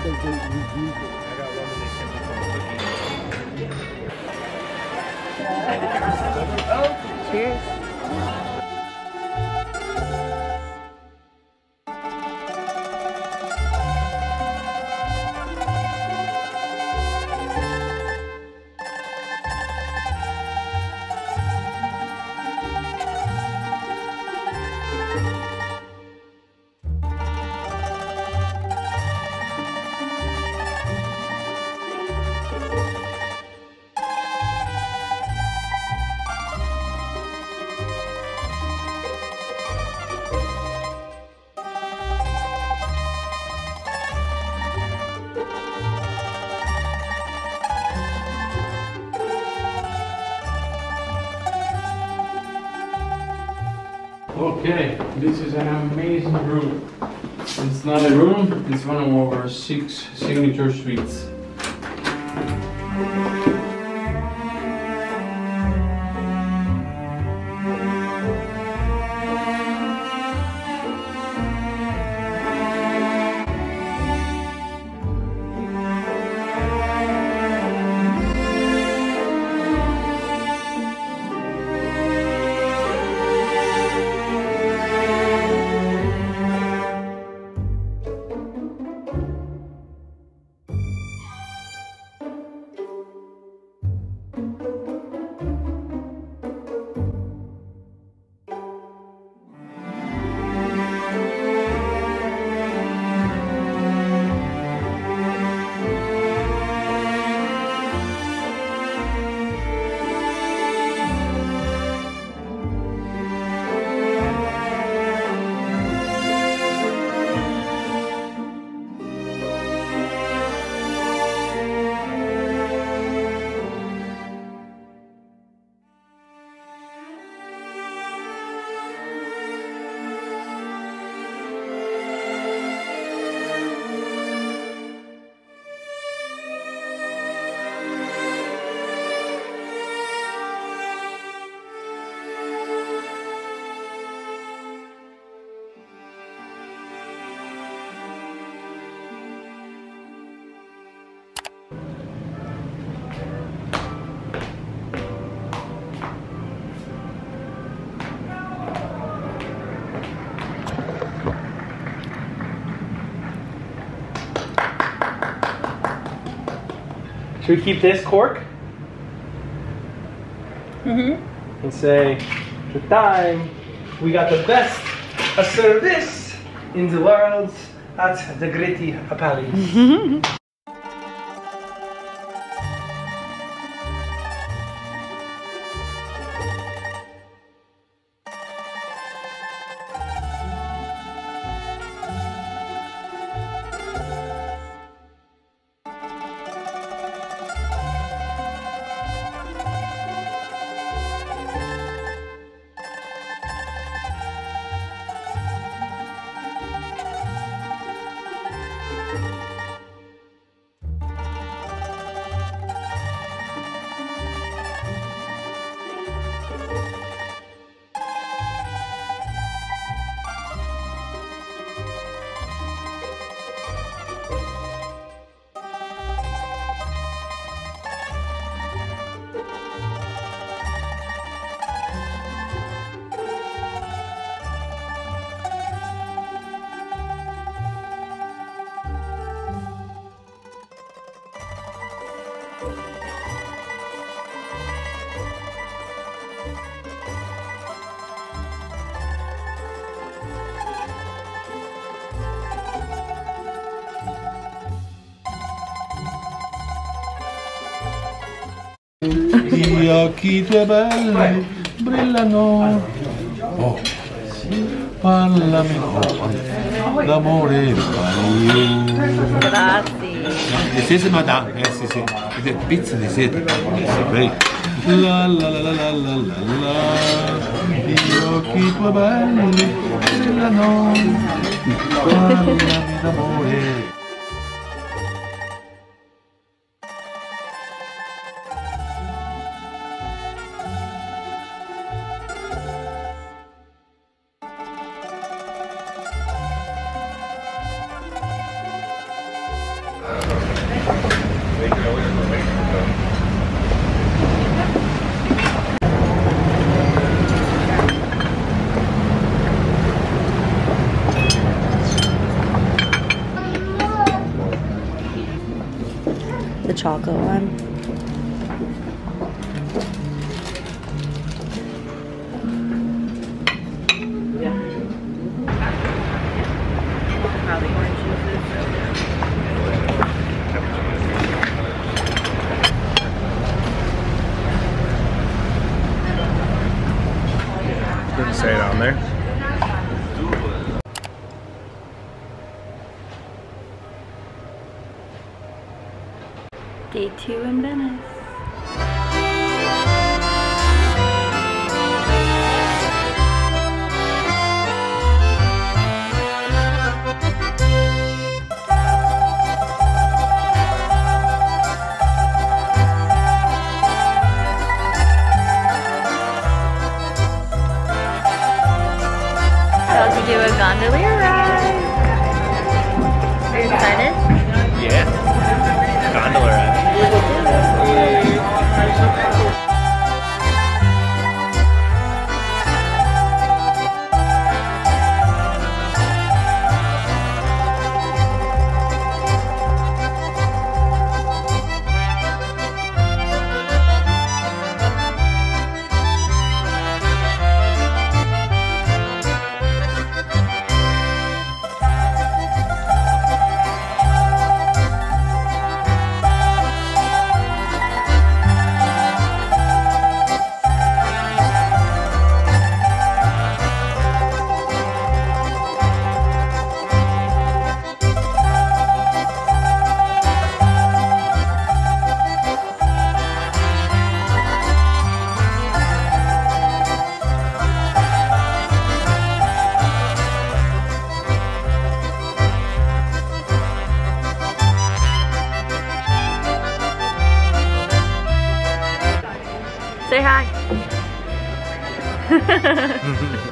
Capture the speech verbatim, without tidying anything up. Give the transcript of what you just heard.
Oh, cheers. Okay, this is an amazing room. It's not a room, it's one of our six signature suites. Should we keep this cork? Mm-hmm. And say, the time we got the best of service in the world at the Gritti Palace. Gli occhi tuoi belli brillano, oh, parlami d'amore mio. Grazie. Di sese madame, eh sì sì, ed è pizza di sete, la la la la la la la la, gli occhi tuoi belli brillano, parlami d'amore. chocolate one. How the orange juice is so good. Didn't say it on there. Day two in Venice. About to do a Gondola Ride. Are you excited? Yeah. Gondola Ride. Say hi.